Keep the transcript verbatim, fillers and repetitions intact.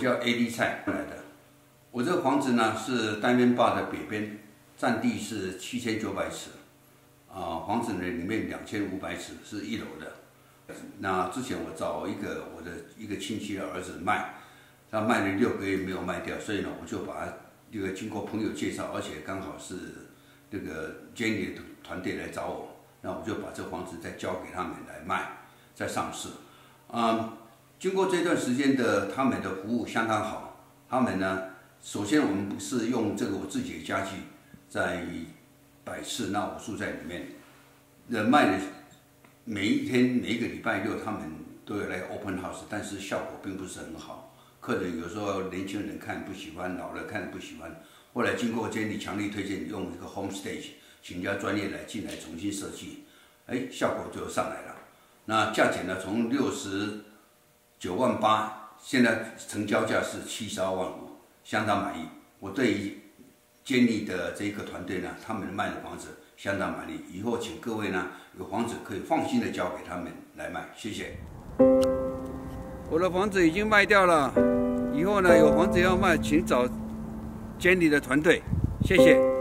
叫 A D 菜来的。我这个房子呢是单元坝的北边，占地是七千九百尺，啊，房子呢里面两千五百尺是一楼的。那之前我找一个我的一个亲戚的儿子卖，他卖了六个月没有卖掉，所以呢我就把他这个经过朋友介绍，而且刚好是这个 Jenny 的团队来找我，那我就把这房子再交给他们来卖，再上市。嗯，经过这段时间的他们的服务相当好，他们呢。首先，我们是用这个我自己的家具在摆饰，那我住在里面。人卖的每一天每一个礼拜六，他们都有来 open house， 但是效果并不是很好。客人有时候年轻人看不喜欢，老人看不喜欢。后来经过监理强力推荐，用这个 home stage， 请家专业来进来重新设计，哎，效果就上来了。那价钱呢，从六十九万八，现在成交价是七十二万五。相当满意，我对于建立的这个团队呢，他们卖的房子相当满意。以后请各位呢有房子可以放心的交给他们来卖，谢谢。我的房子已经卖掉了，以后呢有房子要卖，请找监理的团队，谢谢。